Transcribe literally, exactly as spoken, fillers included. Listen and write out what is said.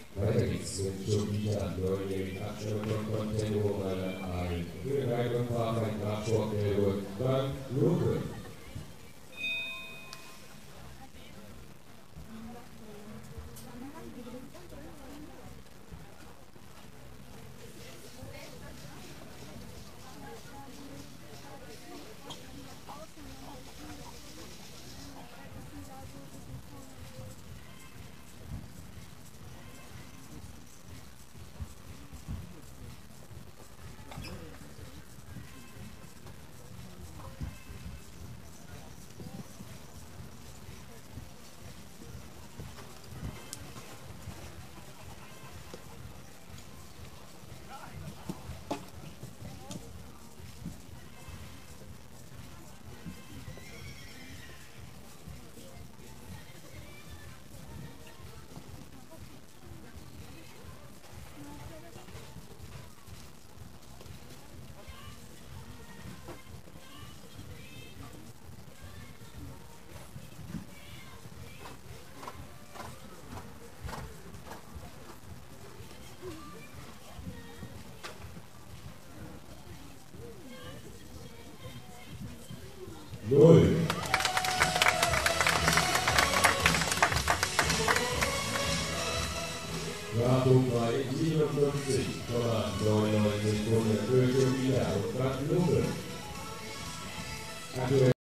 Weiter geht's mit Jovita, neunjährigen Abschnitt von Tenore ein. Für den weiteren Fahrer ein Nachsport der Bank Luke. Null. Wertung bei siebenundfünfzig Komma neunundneunzig Sekunden für Jovita und Frank Luke.